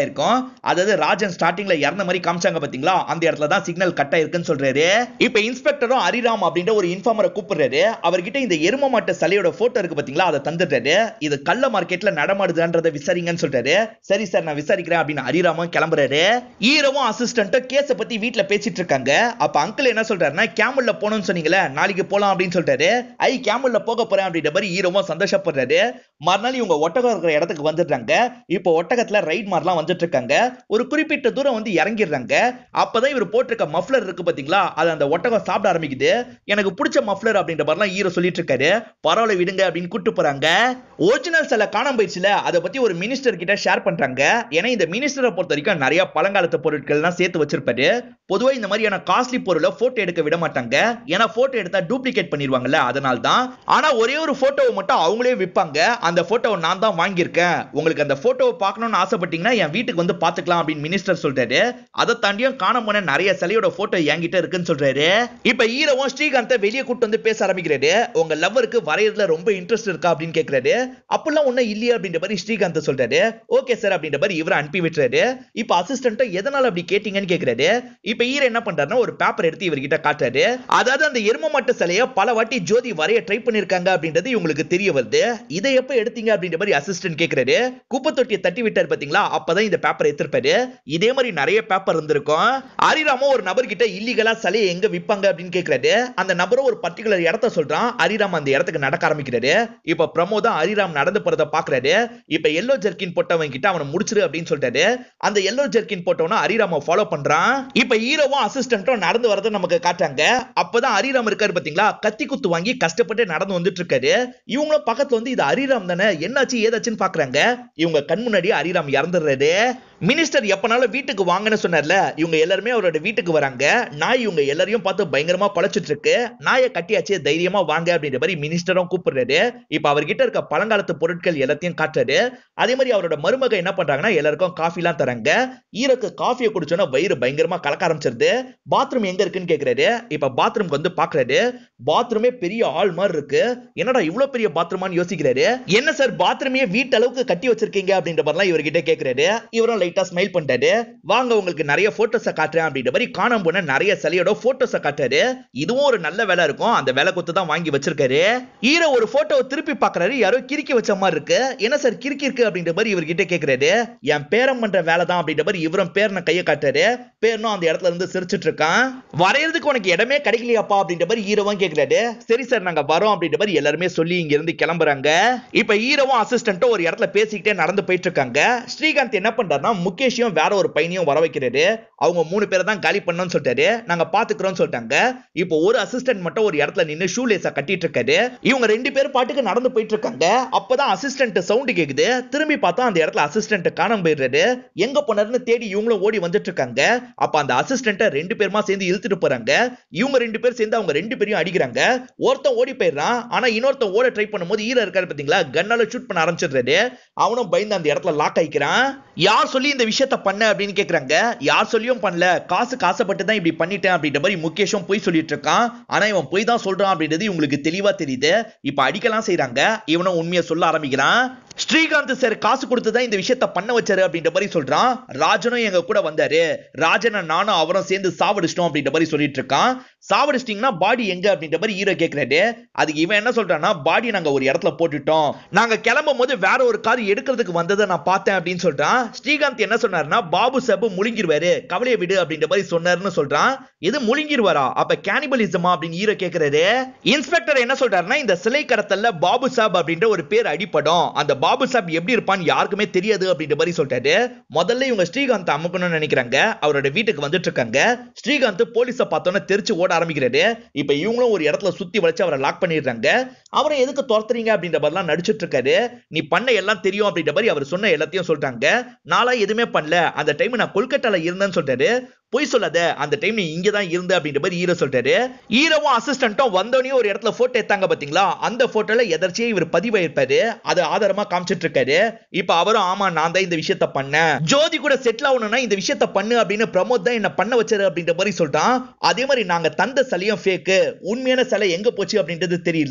ஆயிருக்கும். அதாவது ராஜன் ஸ்டார்டிங்ல இறந்த மாதிரி காமிச்சாங்க பாத்தீங்களா, அந்த இடத்துல தான் சிக்னல் கட் ஆயிருக்குன்னு சொல்றாரு. இப்ப இன்ஸ்பெக்டரும் ஹரிராம் அப்படின்ற ஒரு இன்ஃபார்மரை கூப்பிடுறாரு. அவர்கிட்ட இந்த எரும மாட்டு சிலையோட போட்டோ இருக்கு பாத்தீங்களா, அதை தந்துட்டாரு. இது கள்ள மார்க்கெட்ல நடமாடுதுன்றதை விசாரிங்கன்னு சொல்றாரு. சரி சார் நான் விசாரிக்கிறேன் அப்படின்னு ஹரிராமும் கிளம்புறாரு. ஹீரோவும் அசிஸ்டன்ட்டும் கேஸ பத்தி வீட்ல பேசிட்டு இருக்காங்க. அப்ப அங்கிள் என்ன சொல்றாருன்னா, கேமல்ல போகணும்னு சொன்னீங்களே, நாளைக்கு போலாம் அப்படின்னு சொல்றாரு. ஐ கேமல்ல போக போறேன் அப்படின்ற மாதிரி ஹீரோவும் சந்தோஷப்படுறாரு. மறுநாள் இவங்க ஒட்டகம் இருக்கிற இடத்துக்கு வந்துடுறாங்க. இப்போ ஒட்டகத்துல ரைட் மார்லாம் வந்துட்டு இருக்காங்க. ஒரு குறிப்பிட்ட தூரம் வந்து இறங்கிடுறாங்க. அப்பதான் இவர் போட்டிருக்க மஃப்ளர் இருக்கு பாத்தீங்களா, அது அந்த ஒட்டகம் சாப்பிட ஆரம்பிக்குது. எனக்கு பிடிச்ச மஃப்ளர் அப்படின்ற மாதிரிலாம் ஹீரோ சொல்லிட்டு இருக்காரு. பரவாயில்ல விடுங்க அப்படின்னு கூட்டு போறாங்க. ஒரிஜினல் சில காணாம போயிடுச்சுல, அதை பத்தி ஒரு மினிஸ்டர் கிட்ட ஷேர் பண்றாங்க. ஏன்னா இந்த மினிஸ்டரை பொறுத்த வரைக்கும் நிறைய பழங்காலத்து பொருட்கள் எல்லாம் சேர்த்து வச்சிருப்பாரு. பொதுவா இந்த மாதிரியான காஸ்ட்லி பொருளை போட்டோ எடுக்க விட மாட்டாங்க. ஏன்னா போட்டோ எடுத்தா டூப்ளிகேட் பண்ணிடுவாங்கல்ல, அதனால தான். ஆனா ஒரே ஒரு போட்டோவை மட்டும் அவங்களே விற்பாங்க. அந்த போட்டோவை நான் தான் வாங்கியிருக்கேன். உங்களுக்கு அந்த போட்டோவை பார்க்கணும்னு ஆசைப்பட்டீங்கன்னா என் வீட்டுக்கு வந்து பாத்துக்கலாம் அப்படின்னு மினிஸ்டர் சொல்றாரு. அதை தாண்டியும் காணாம போன நிறைய சிலையோட போட்டோ என்கிட்ட இருக்குன்னு சொல்றாரு. இப்ப ஹீரோவும் ஸ்ரீகாந்தை வெளியே கூட்டு வந்து பேச ஆரம்பிக்கிறாரு. உங்க லவ்வருக்கு வரையறதுல ரொம்ப இன்ட்ரெஸ்ட் இருக்கா அப்படின்னு கேட்கிறாரு. அப்பெல்லாம் ஒண்ணும் இல்லையா அப்படின்ற மாதிரி ஸ்ரீகாந்த் சொல்றாரு. ஓகே சார் அப்படின்ற மாதிரி இவரை அனுப்பி விட்டுறாரு. இப்ப அசிஸ்டன்ட் எதனால அப்படி கேட்டீங்கன்னு கேட்கிறாரு. இப்ப ஹீரோ என்ன பண்றாருன்னா, ஒரு பேப்பர் எடுத்து இவர்கிட்ட காட்டுறாரு. அதாவது அந்த எரும மாட்டு சிலையை பல வாட்டி ஜோதி வரைய ட்ரை பண்ணிருக்காங்க அப்படின்றது இவங்களுக்கு தெரிய வருது. இதை எப்ப எடுத்தீங்க அப்படின்ற மாதிரி அசிஸ்டன்ட் கேட்கிறாரு. குப்பை தொட்டியை தட்டி விட்டார் பாத்தீங்களா, அப்பதான் இந்த பேப்பர் எடுத்திருப்பாரு. இதே மாதிரி நிறைய பேப்பர் இருந்திருக்கும். ஹரிராமோ ஒரு நபர் கிட்ட இல்லீகலா சிலையை எங்க விற்பாங்க அப்படின்னு கேட்கிறாரு. அந்த நபரும் ஒரு பர்டிகுலர் இடத்த சொல்றான். ஹரிராம் அந்த இடத்துக்கு நடக்க ஆரம்பிக்கிறாரு. இப்ப பிரமோதா ஹரிராம் நடந்து போறத பாக்குறாரு. இப்ப எல்லோ ஜெர்கின் போட்டவங்க கிட்ட அவனை முடிச்சிரு அப்படின்னு சொல்றாரு. அந்த எல்லோ ஜெர்கின் போட்டவன ஹரிராம ஃபாலோ பண்றான். இப்ப ஹீரோவும் அசிஸ்டன்ட்டும் நடந்து வரத நமக்கு காட்டாங்க. அப்பதான் ஹரிராம் இருக்காரு பாத்தீங்களா, கத்தி குத்து வாங்கி கஷ்டப்பட்டு நடந்து வந்துட்டு இருக்காரு. இவங்களும் பக்கத்துல வந்து இது ஹரிராம் தானே, என்னாச்சு ஏதாச்சுன்னு பாக்குறாங்க. இவங்க கண் முன்னாடி ஹரிராம் இறந்துடுறாரு. மினிஸ்டர் எப்பனாலும் வீட்டுக்கு வாங்கன்னு சொன்னார்ல, இவங்க எல்லாருமே அவரோட வீட்டுக்கு வராங்க. நாய் இவங்க எல்லாரையும் பார்த்து பயங்கரமா குலைச்சிட்டு இருக்கு. நாயை கட்டியாச்சு தைரியமா வாங்க அப்படின்ற மாதிரி மினிஸ்டரும் கூப்பிடுறாரு. இப்ப அவர்கிட்ட இருக்க பழங்காலத்து பொருட்கள் எல்லாத்தையும் காட்டுறாரு. அதே மாதிரி அவரோட மருமக என்ன பண்றாங்கன்னா, எல்லாருக்கும் காஃபி எல்லாம் தராங்க. ஈரோக்கு காஃபியை குடிச்சோன்னா வயிறு பயங்கரமா கலக்க ஆரம்பிச்சிருது. பாத்ரூம் எங்க இருக்குன்னு கேக்குறாரு. இப்ப பாத்ரூம் வந்து பாக்குறாரு. பாத்ரூமே பெரிய ஆள் மாதிரி இருக்கு. என்னடா இவ்வளவு பெரிய பாத்ரூமான்னு யோசிக்கிறாரு. என்ன சார் பாத்ரூமே வீட்டு அளவுக்கு கட்டி வச்சிருக்கீங்க அப்படின்ற மாதிரிலாம் இவர்கிட்ட கேக்குறாரு. இவரும் லைட்டா ஸ்மைல் பண்றாரு. வாங்க உங்களுக்கு நிறைய போட்டோஸ காட்டுறேன் அப்படின்ற மாதிரி காணாம போன நிறைய சிலையோட போட்டோஸ காட்டுறாரு. இதுவும் ஒரு நல்ல வேலை இருக்கும். அந்த வேலை கொத்து தான் வாங்கி வச்சிருக்காரு. ஹீரோ ஒரு போட்டோவை திருப்பி பாக்குறாரு. யாரோ கிறுக்கி வச்ச மாதிரி இருக்கு. என்ன சார் கிறுக்கி இருக்கு அப்படின்ற மாதிரி இவர்கிட்ட கேக்குறாரு. என் பேரம் பண்ற வேலை தான் அப்படின்ற மாதிரி இவரும் பேரனை கையை காட்டுறாரு. பேரனும் அந்த இடத்துல இருந்து சிரிச்சிட்டு இருக்கான். வரையறதுக்கு உனக்கு இடமே கிடைக்கலையாப்பா அப்படின்ற மாதிரி ஹீரோவும் கேக்குறாரு. சரி சார் நாங்க வரோம் அப்படின்ற மாதிரி எல்லாருமே சொல்லி இங்க இருந்து கிளம்புறாங்க. இப்ப ஹீரோவும் அசிஸ்டன்ட்டும் ஒரு இடத்துல பேசிக்கிட்டே நடந்து போயிட்டு இருக்காங்க. ஸ்ரீகாந்த் என்ன பண்றாருன்னா, முகேஷையும் வேற ஒரு பையனையும் வர வைக்கிறாரு. அவங்க மூணு பேரை தான் காலி பண்ணணும்னு சொல்லிட்டாரு. நாங்க பாத்துக்கிறோம் சொல்லிட்டாங்க. இப்போ ஒரு அசிஸ்டன்ட் மட்டும் ஒரு இடத்துல நின்னு ஷூ லேஸா கட்டிட்டு இருக்காரு. இவங்க ரெண்டு பேரும் பாட்டுக்கு நடந்து போயிட்டு இருக்காங்க. அப்பதான் அசிஸ்டன்ட் சவுண்ட் கேக்குது. திரும்பி பார்த்தா அந்த இடத்துல அசிஸ்டன்ட் காணாம போயிடுறாரு. எங்க போனாருன்னு தேடி இவங்களும் ஓடி வந்துட்டு இருக்காங்க. அப்ப அந்த அசிஸ்டன்ட் ரெண்டு பேருமா சேர்ந்து இழுத்துட்டு போறாங்க. இவங்க ரெண்டு பேர் சேர்ந்து அவங்க ரெண்டு பேரையும் அடிக்கிறாங்க. ஒருத்தன் ஓடி போயிடுறான். ஆனா இன்னொருத்தன் ஓட ட்ரை பண்ணும்போது ஹீரோ இருக்காரு பாத்தீங்களா, கன்னால ஷூட் பண்ண ஆரம்பிச்சிடுறாரு. அவனும் பயந்து அந்த இடத்துல லாக் ஆயிக்கிறான். யார் சொல்லி இந்த விஷயத்தை பண்ண அப்படின்னு கேக்குறாங்க. யார் சொல்லியும் பண்ணல, காசு காசப்பட்டு தான் இப்படி பண்ணிட்டேன் அப்படின்ற மாதிரி முகேஷும் போய் சொல்லிட்டு இருக்கான். ஆனா இவன் போய் தான் சொல்றான் அப்படின்றது இவங்களுக்கு தெளிவா தெரியுது. இப்ப அடிக்கலாம் செய்யறாங்க. இவனும் உண்மையை சொல்ல ஆரம்பிக்கிறான். ஸ்ரீகாந்த் சார் காசு கொடுத்துதான் இந்த விஷயத்தை பண்ண வச்சாரு அப்படின்ற மாதிரி சொல்றான். ராஜனும் எங்க கூட வந்தாரு. ராஜனை நானும் அவரும் சேர்ந்து சாவடிச்சிட்டோம் அப்படின்ற மாதிரி சொல்லிட்டு இருக்கான். சாவடிச்சிட்டீங்கன்னா பாடி எங்க அப்படின்ற மாதிரி ஹீரோ கேக்குறாரு. அதுக்கு இவன் என்ன சொல்றான்னா, பாடி நாங்க ஒரு இடத்துல போட்டுட்டோம். நாங்க கிளம்பும் போது வேற ஒரு கார் எடுக்கிறதுக்கு வந்ததை நான் பார்த்தேன் அப்படின்னு சொல்றான். ஸ்ரீகாந்த் என்ன சொன்னாருன்னா, பாபு சாப் முழுங்கிருவாரு, கவலையை விடு அப்படின்ற மாதிரி சொன்னாருன்னு சொல்றான். இது முழுங்கிருவாரா, அப்ப கேனிபலிசமா அப்படின்னு ஹீரோ கேக்குறாரு. இன்ஸ்பெக்டர் என்ன சொல்றாருன்னா, இந்த சிலை கடத்தல்ல பாபு சாப் அப்படின்ற ஒரு பேர் அடிப்படும். அந்த பாபு சாப் எப்படி இருப்பான்னு யாருக்குமே தெரியாது அப்படின்ற மாதிரி சொல்லிட்டாரு. முதல்ல இவங்க ஸ்ரீகாந்த் அமுக்கணும்னு நினைக்கிறாங்க. அவரோட வீட்டுக்கு வந்துட்டு இருக்காங்க. ஸ்ரீகாந்த் போலீஸை பார்த்தோன்னே தெரிச்சு ஓட ஆரம்பிக்கிறாரு. இப்ப இவங்களும் ஒரு இடத்துல சுத்தி வளைச்சு அவரை லாக் பண்ணிடுறாங்க. அவரை எதுக்கு துரத்துறீங்க அப்படின்ற மாதிரிலாம் நடிச்சிட்டு இருக்காரு. நீ பண்ண எல்லாம் தெரியும் அப்படின்ற மாதிரி அவர் சொன்ன எல்லாத்தையும் சொல்றாங்க. நாளா எதுவுமே பண்ணல, அந்த டைம் நான் கொல்கட்டால இருந்தேன்னு சொல்றாரு. போய் சொல்லாத, அந்த டைம் நீ இங்க தான் இருந்த அப்படின்ற மாதிரி ஹீரோ சொல்றாரு. ஹீரோவும் அசிஸ்டன்ட்டும் வந்தோடனே ஒரு இடத்துல போட்டோ எடுத்தாங்க பாத்தீங்களா, அந்த போட்டோல எதர்ச்சியா இவர் பதிவாயிருப்பாரு. அதை ஆதாரமா காமிச்சிட்டு இருக்காரு. இப்ப அவரும் ஆமா நான் தான் இந்த விஷயத்த பண்ணேன், ஜோதி கூட செட்டில் ஆகணும்னா இந்த விஷயத்த பண்ணு அப்படின்னு பிரமோத் தான் என்ன பண்ண வச்சாரு அப்படின்ற மாதிரி சொல்றான். அதே மாதிரி நாங்க தந்த சிலையும் ஃபேக்கு, உண்மையான சிலை எங்க போச்சு அப்படின்றது தெரியல.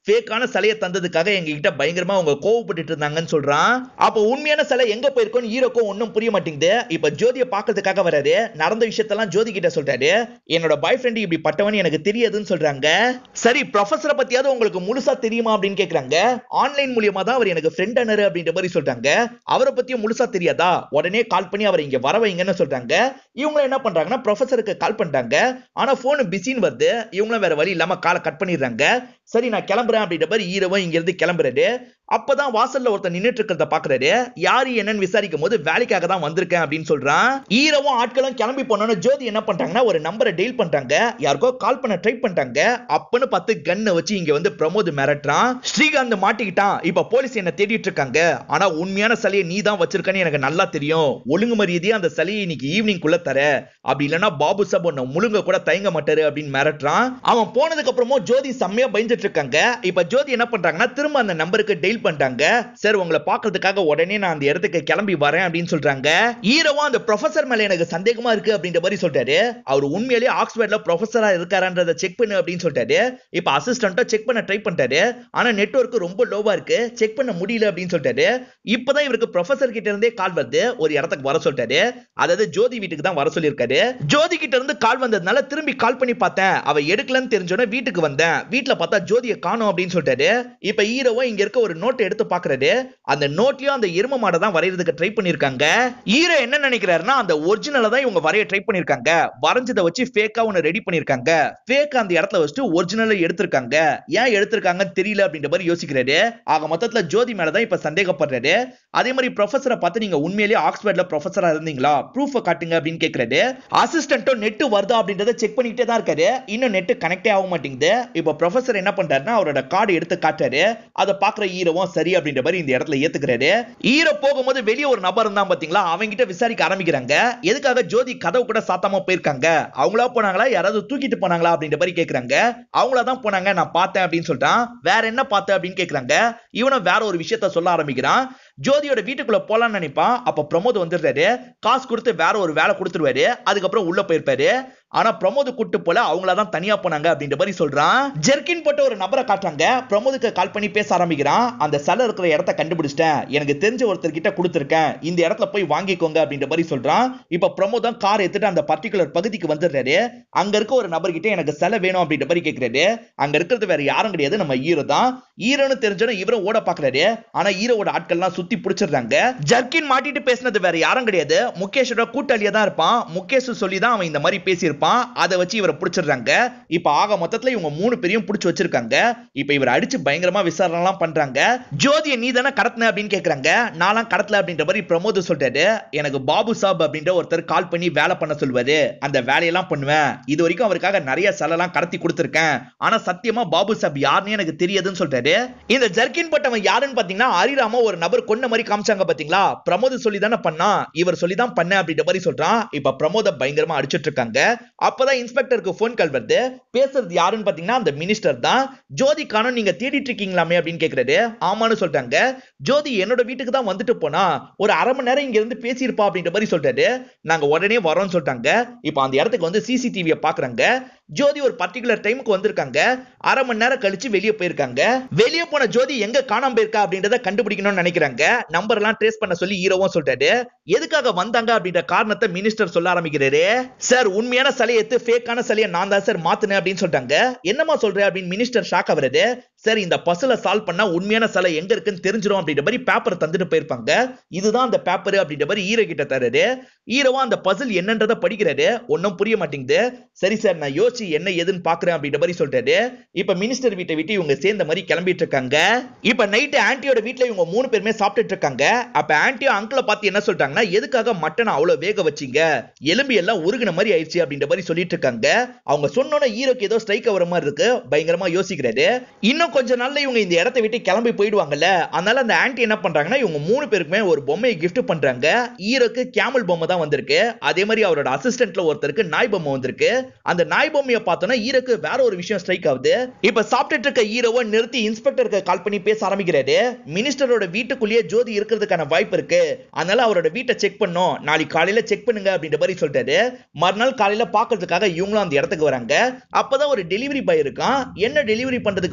ஃபேக்கான சிலையை தந்ததுக்காக எங்க கிட்ட பயங்கரமா அவங்க கோவப்பட்டு இருந்தாங்கன்னு சொல்றான். அப்ப உண்மையான சிலை எங்க போயிருக்கோம் ஹீரோக்கும் ஒன்னும் புரிய மாட்டேங்குது. இப்ப ஜோதியை பாக்கிறதுக்காக வராரு. நடந்த விஷயத்தெல்லாம் ஜோதி கிட்ட சொல்றாரு. என்னோட பாய் ஃப்ரெண்ட் இப்படி பட்டவன் எனக்கு தெரியாதுன்னு சொல்றாங்க. சரி ப்ரொஃபசரை பத்தியாவது உங்களுக்கு முழுசா தெரியுமா அப்படின்னு கேக்குறாங்க. ஆன்லைன் மூலியமா தான் அவர் எனக்கு ஃப்ரெண்ட் ஆனாரு அப்படின்ற மாதிரி சொல்றாங்க. அவரை பத்தியும் முழுசா தெரியாதா? உடனே கால் பண்ணி அவரை இங்க வர வைங்கன்னு சொல்றாங்க. இவங்க என்ன பண்றாங்கன்னா ப்ரொஃபசருக்கு கால் பண்றாங்க. ஆனா போன் பிஸின்னு வருது. இவங்களும் வேற வழி இல்லாம காலை கட் பண்ணிடுறாங்க. சரி நான் கிளம்புறேன் அப்படின்ற மாதிரி ஹீரோவும் இங்க இருந்து கிளம்புறாரு. அப்பதான் வாசல்ல ஒருத்தர் நின்னுட்டு இருக்கிறத பாக்குறாரு. யாரு என்னன்னு விசாரிக்கும் போது வேலைக்காக தான் வந்திருக்கேன் அப்படின்னு சொல்றான். ஹீரோவும் ஆட்களும் கிளம்பி போனோன்னு ஜோதி என்ன பண்றாங்கன்னா ஒரு நம்பரை டெயில் பண்றாங்க. யாருக்கோ கால் பண்ண ட்ரை பண்றாங்க. அப்பன்னு பார்த்து கன்னை வச்சு இங்க வந்து பிரமோத் மிரட்டுறான். ஸ்ரீகாந்த் மாட்டிக்கிட்டான். இப்ப போலீஸ் என்ன தேடிட்டு இருக்காங்க. ஆனா உண்மையான சிலையை நீ தான் வச்சிருக்கன்னு எனக்கு நல்லா தெரியும். ஒழுங்கு மரியாதையா அந்த சிலையை இன்னைக்கு ஈவினிங் குள்ள தர. அப்படி இல்லைன்னா பாபு சாப் ஒன்ன முழுங்க கூட தயங்க மாட்டாரு அப்படின்னு மிரட்டுறான். அவன் போனதுக்கு அப்புறமும் ஜோதி செம்மையா பயந்துட்டு இருக்காங்க. இப்ப ஜோதி என்ன பண்றாங்கன்னா திரும்ப அந்த நம்பருக்கு டெயில் பண்றாங்க. சார் உங்களை பார்க்கிறதுக்காக உடனே நான் அந்த இடத்துக்கு கிளம்பி வரேன் அப்படின்னு சொல்றாங்க. ஹீரோவா அந்த ப்ரொஃபசர் மேல எனக்கு சந்தேகமா இருக்கு அப்படின்ற மாதிரி சொல்றாரு. அவர் உண்மையிலேயே ஆக்ஸ்போர்ட்ல ப்ரொஃபசரா இருக்காரன்றத செக் பண்ணு அப்படின்னு சொல்றாரு. இப்ப அசிஸ்டன்ட்டா செக் பண்ண ட்ரை பண்றாரு. ஆனா நெட்வொர்க் ரொம்ப லோவா இருக்கு. செக் பண்ண முடியல அப்படின்னு சொல்றாரு. இப்பதான் இவருக்கு ப்ரொஃபசர் கிட்ட இருந்தே கால் வருது. ஒரு இடத்துக்கு வர சொல்றாரு. அதாவது ஜோதி வீட்டுக்கு தான் வர சொல்லியிருக்காரு. ஜோதி கிட்ட இருந்து கால் வந்ததுனால திரும்பி கால் பண்ணி பார்த்தேன். அவ எடுக்கலன்னு தெரிஞ்சோட வீட்டுக்கு வந்தேன். வீட்டுல பார்த்தா ஜோதியை காணோம் அப்படின்னு சொல்றாரு. இப்ப ஹீரோவா இங்க இருக்க ஒரு நோட்டை எடுத்து பாக்குறாரு. அந்த நோட்லயும் அந்த எரும மாடை தான் வரையறதுக்கு ட்ரை பண்ணிருக்காங்க. ஹீரோ என்ன நினைக்கிறாருன்னா அந்த ஒரிஜினலை தான் இவங்க வரைய ட்ரை பண்ணிருக்காங்க. வரைஞ்சதை வச்சு ஃபேக்கா ஒன்னு ரெடி பண்ணிருக்காங்க. ஃபேக்கா அந்த இடத்துல வச்சுட்டு ஒரிஜினலை எடுத்திருக்காங்க. ஏன் எடுத்திருக்காங்கன்னு தெரியல அப்படின்ற மாதிரி யோசிக்கிறாரு. ஆக மொத்தத்துல ஜோதி மேலதான் இப்ப சந்தேகப்படுறாரு. அதே மாதிரி ப்ரொஃபசரை பார்த்து நீங்க உண்மையிலேயே ஆக்ஸ்போர்ட்ல ப்ரொஃபசரா இருந்தீங்களா? ப்ரூஃப் காட்டுங்க அப்படின்னு கேக்குறாரு. அசிஸ்டன்ட்டோ நெட் வருதா அப்படின்றத செக் பண்ணிட்டே தான் இருக்காரு. இன்னும் நெட் கனெக்டே ஆக மாட்டேங்குது. இப்ப ப்ரொஃபசர் என்ன பண்றாருன்னா அவரோட கார்டு எடுத்து காட்டுறாரு. அதை பாக்குற ஹீரோவும் சரி அப்படின்ற மாதிரி இந்த இடத்துல ஏத்துக்கிறாரு. ஹீரோ போகும்போது வெளியே ஒரு நபர் இருந்தான் பாத்தீங்களா? அவங்க கிட்ட விசாரிக்க ஆரம்பிக்கிறாங்க. எதுக்காக ஜோதி கதவு கூட சாத்தாம போயிருக்காங்க? அவங்களா போனாங்களா யாராவது தூக்கிட்டு போனாங்களா அப்படின்ற மாதிரி கேக்குறாங்க. அவங்களா தான் போனாங்க நான் பார்த்தேன் அப்படின்னு சொல்றான். வேற என்ன பார்த்த அப்படின்னு கேக்குறாங்க. இவனும் வேற ஒரு விஷயத்த சொல்ல ஆரம்பிக்கிறான். ஜோதியோட வீட்டுக்குள்ள போலான்னு நினைப்பான். அப்ப பிரமோத் வந்துடுறாரு. காசு கொடுத்து வேற ஒரு வேலை கொடுத்துருவாரு. அதுக்கப்புறம் உள்ள போயிருப்பாரு. ஆனா பிரமோத் கூட்டு போல அவங்களா தான் தனியா போனாங்க அப்படின்ற மாதிரி சொல்றான். ஜெர்கின் போட்ட ஒரு நபரை காட்டுறாங்க. பிரமோதுக்கு கால் பண்ணி பேச ஆரம்பிக்கிறான். அந்த சிலை இருக்கிற இடத்தை கண்டுபிடிச்சிட்டேன். எனக்கு தெரிஞ்ச ஒருத்தர் கிட்ட கொடுத்துருக்கேன். இந்த இடத்துல போய் வாங்கிக்கோங்க அப்படின்ற மாதிரி சொல்றான். இப்ப பிரமோத் தான் கார் எடுத்துட்டு அந்த பர்டிகுலர் பகுதிக்கு வந்துடுறாரு. அங்க இருக்க ஒரு நபர் கிட்ட எனக்கு சிலை வேணும் அப்படின்ற மாதிரி கேட்கிறாரு. அங்க இருக்கிறது வேற யாரும் கிடையாது, நம்ம ஹீரோ தான். ஹீரோன்னு தெரிஞ்சோன்னு இவரும் ஓட பாக்குறாரு. ஆனா ஹீரோவோட ஆட்கள்லாம் சுத்தி பிடிச்சிடுறாங்க. ஜர்கின் மாட்டிட்டு பேசினது வேற யாரும் கிடையாது, முகேஷோட கூட்டாளியா தான் இருப்பான். முகேஷ் சொல்லி தான் அவன் இந்த மாதிரி பேசியிருப்பான். அதை வச்சு இவரை பிடிச்சிடுறாங்க. இப்ப ஆக மொத்தத்துல இவங்க மூணு பேரையும் பிடிச்சு வச்சிருக்காங்க. இப்ப இவர் அடிச்சு பயங்கரமா விசாரணை எல்லாம் பண்றாங்க. ஜோதியை நீ தானே கடத்தின அப்படின்னு கேக்குறாங்க. நான்லாம் கடத்தல அப்படின்ற மாதிரி பிரமோத் சொல்றாரு. எனக்கு பாபு சாப் அப்படின்ற ஒருத்தர் கால் பண்ணி வேலை பண்ண சொல்லுவாரு. அந்த வேலையெல்லாம் பண்ணுவேன். இது வரைக்கும் அவருக்காக நிறைய செலெல்லாம் கடத்தி கொடுத்திருக்கேன். ஆனா சத்தியமா பாபு சாப் யாருன்னு எனக்கு தெரியாதுன்னு சொல்றாரு. இந்த ஜர்கின் பட்டவன் யாருன்னு பாத்தீங்கன்னா ஹரிராம ஒரு நபர் கொன்ன மாதிரி காமிச்சாங்க பாத்தீங்களா? பிரமோத் சொல்லி தானே பண்ணா, இவர் சொல்லி தான் பண்ண அப்படின்ற மாதிரி சொல்றான். இப்ப பிரமோத பயங்கரமா அடிச்சிட்டு இருக்காங்க. அப்பதான் இன்ஸ்பெக்டருக்கு போன் கால் வருது. பேசுறது யாருன்னு பாத்தீங்கன்னா அந்த மினிஸ்டர் தான். ஜோதி காணோம் நீங்க தேடிட்டு இருக்கீங்களாமே அப்படின்னு கேக்குறாரு. ஆமான்னு சொல்றாங்க. ஜோதி என்னோட வீட்டுக்கு தான் வந்துட்டு போனா, ஒரு அரை மணி நேரம் இங்க இருந்து பேசியிருப்பா அப்படின்ற மாதிரி சொல்றாரு. நாங்க உடனே வரோம்னு சொல்றாங்க. இப்ப அந்த இடத்துக்கு வந்து சிசிடிவியை பாக்குறாங்க. ஜோதி ஒரு பர்டிகுலர் டைமுக்கு வந்திருக்காங்க. அரை மணி நேரம் கழிச்சு வெளியே போயிருக்காங்க. வெளியே போன ஜோதி எங்க காணாம போயிருக்கா அப்படின்றத கண்டுபிடிக்கணும்னு நினைக்கிறாங்க. நம்பர் எல்லாம் ட்ரேஸ் பண்ண சொல்லி ஹீரோவும் சொல்றாரு. எதுக்காக வந்தாங்க அப்படின்ற காரணத்தை மினிஸ்டர் சொல்ல ஆரம்பிக்கிறாரு. சார் உண்மையான சிலையை எடுத்து ஃபேக்கான சிலையை நான் தான் சார் மாத்தினேன் அப்படின்னு சொல்றாங்க. என்னமா சொல்ற அப்படின்னு மினிஸ்டர் ஷாக் ஆகுறது. சார் இந்த பசில சால்வ் பண்ணா உண்மையான சிலை எங்க இருக்குன்னு தெரிஞ்சிடும் அப்படின்ற மாதிரி பேப்பர் தந்துட்டு போயிருப்பாங்க. இதுதான் அந்த பேப்பர் அப்படின்ற மாதிரி ஹீரோ கிட்ட தராரு. ஹீரோவா அந்த பசில் என்னன்றதை படிக்கிறாரு. ஒன்னும் புரிய மாட்டேங்குது. சரி சார் நான் யோசிச்சு என்ன ஏதுன்னு பாக்குறேன் அப்படின்ற மாதிரி சொல்றாரு. இப்ப மினிஸ்டர் வீட்டை விட்டு இவங்க சேர்ந்த மாதிரி கிளம்பிட்டு இருக்காங்க. இப்ப நைட் ஆன்ட்டியோட வீட்டுல இவங்க மூணு பேருமே சாப்பிட்டுட்டு இருக்காங்க. அப்ப ஆன்ட்டியோ அங்கிளை பார்த்து என்ன சொல்றாங்கன்னா, எதுக்காக மட்டனை அவ்வளவு வேக வச்சீங்க, எலும்பி எல்லாம் உருகுன மாதிரி ஆயிடுச்சு அப்படின்ற மாதிரி சொல்லிட்டு இருக்காங்க. அவங்க சொன்னோட ஹீரோக்கு ஏதோ ஸ்ட்ரைக் ஆகிற மாதிரி இருக்கு. பயங்கரமா யோசிக்கிறாரு. இன்னும் கொஞ்ச நாள்ல இவங்க இந்த இடத்தை விட்டு கிளம்பி போயிடுவாங்கல்ல. அதனால அந்த ஆன்ட்டி என்ன பண்றாங்கன்னா இவங்க மூணு பேருக்குமே ஒரு பொம்மையை கிஃப்ட் பண்றாங்க. ஹீரோக்கு கேமல் பொம்மை தான் வந்திருக்கு. அதே மாதிரி அவரோட அசிஸ்டன்ட்ல ஒருத்தருக்கு நாய் பொம்மை வந்திருக்கு. அந்த நாய் பொம்மையை பார்த்தோன்னா ஹீரோக்கு வேற ஒரு விஷயம் ஸ்ட்ரைக் ஆகுது. இப்ப சாப்பிட்டுட்டு இருக்க ஹீரோவை நிறுத்தி இன்ஸ்பெக்டருக்கு கால் பண்ணி பேச ஆரம்பிக்கிறாரு. மினிஸ்டரோட வீட்டுக்குள்ளேயே ஜோதி இருக்கிறதுக்கான வாய்ப்பு இருக்கு. அதனால அவரோட வீட்டை செக் பண்ணோம். நாளைக்கு காலையில செக் பண்ணுங்க அப்படின்ற மாதிரி சொல்றாரு. மறுநாள் காலையில பாக்குறதுக்காக இவங்களும் அந்த இடத்துக்கு வராங்க. அப்பதான் ஒரு டெலிவரி பாய் இருக்கான். என்ன டெலிவரி பண்றதுக்கு வந்திருக்க